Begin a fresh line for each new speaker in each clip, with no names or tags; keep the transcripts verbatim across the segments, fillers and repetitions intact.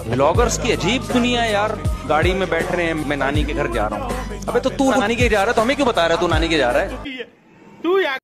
Vloggers की अजीब दुनिया है यार। गाड़ी में बैठ रहे हैं, मैं नानी के घर जा रहा हूँ। अबे तो तू नानी के जा रहा है तो हमें क्यों बता रहा है तू नानी के जा रहा है?
तू यार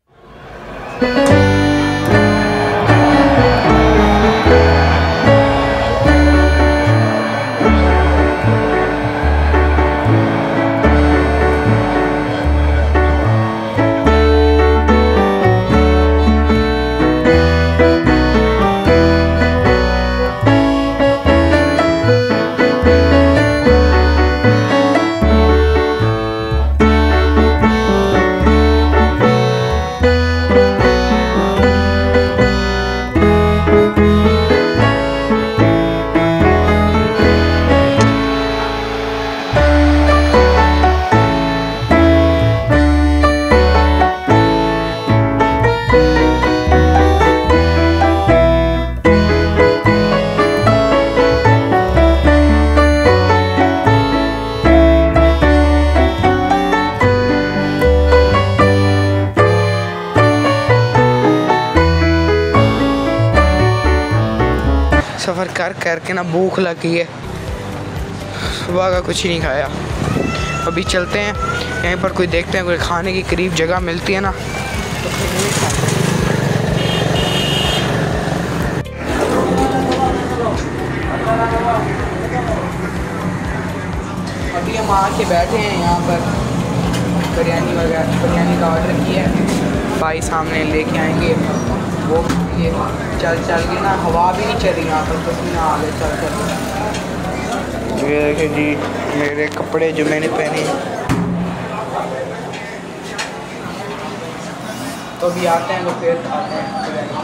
सफ़र कर कर के ना भूख लगी है, सुबह का कुछ ही नहीं खाया। अभी चलते हैं यहीं पर, कोई देखते हैं कोई खाने की करीब जगह मिलती है ना तो फिर वही खाते हैं। अभी हम आके बैठे हैं यहाँ पर, बिरयानी वगैरह बिरयानी का ऑर्डर किया है, भाई सामने लेके आएंगे वो। ये चल चल के ना हवा भी नहीं चली यहाँ पर, पसीना आ गया चल चल। ये देखें जी मेरे कपड़े जो मैंने पहने हैं। तो अभी आते हैं तो फिर आते हैं।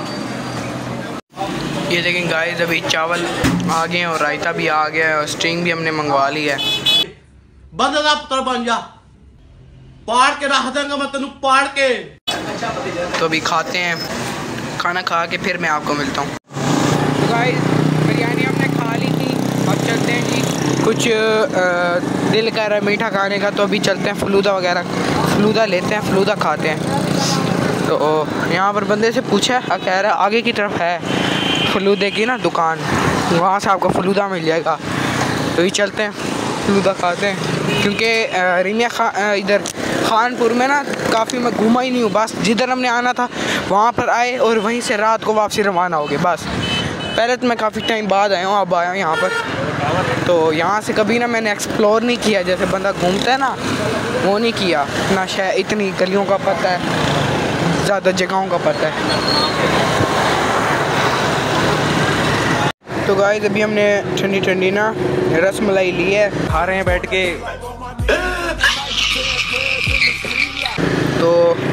ये देखें गाइस अभी चावल आ गए हैं और रायता भी आ गया है और स्ट्रिंग भी हमने मंगवा ली है।
बंदा पुत्र बन जा, पाड़ के रख देंगे मैं तेनू पाड़ के।
तो अभी खाते हैं, खाना खा के फिर मैं आपको मिलता हूँ। तो गाइस बिरयानी हमने खा ली थी, अब चलते हैं जी, कुछ आ, दिल कर रहा है मीठा खाने का, तो अभी चलते हैं फलूदा वगैरह, फलूदा लेते हैं, फलूदा खाते हैं। तो यहाँ पर बंदे से पूछा, कह रहा है आगे की तरफ है फलूदे की ना दुकान, वहाँ से आपको फलूदा मिल जाएगा। तो ये चलते हैं फलूदा खाते हैं, क्योंकि रिमिया खा इधर खानपुर में ना काफ़ी मैं घूमा ही नहीं हूँ, बस जिधर हमने आना था वहाँ पर आए और वहीं से रात को वापसी रवाना हो गए बस। पहले तो मैं काफ़ी टाइम बाद आया हूँ, अब आया हूँ यहाँ पर। तो यहाँ से कभी ना मैंने एक्सप्लोर नहीं किया, जैसे बंदा घूमता है ना वो नहीं किया ना, शायद इतनी गलियों का पता है, ज़्यादा जगहों का पता है। तो गाइस अभी हमने ठंडी ठंडी ना रस मलाई ली है,
खा रहे हैं बैठ के।
तो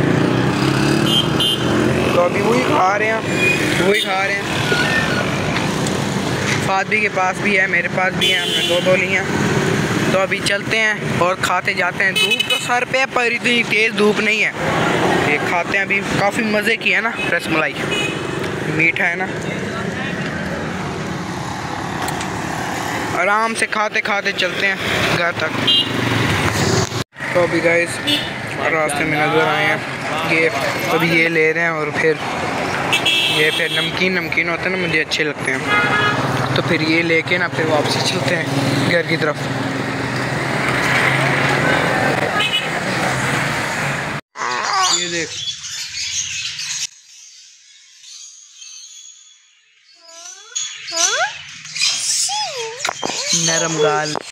तो अभी वही खा रहे हैं वही खा रहे हैं फादी के पास भी है, मेरे पास भी है, हमने दो दो लिए हैं। तो अभी चलते हैं और खाते जाते हैं। धूप तो सर पे पर इतनी तेज़ धूप नहीं है, ये खाते हैं। अभी काफ़ी मज़े की है ना रस मलाई, मीठा है ना, आराम से खाते खाते चलते हैं घर तक। तो अभी गाइस रास्ते में नज़र आए हैं ये, अभी ये ले रहे हैं और फिर ये फिर नमकीन नमकीन होते हैं ना, मुझे अच्छे लगते हैं, तो फिर ये लेके ना फिर वापसी चलते हैं घर की तरफ। ये देख नरम गाल।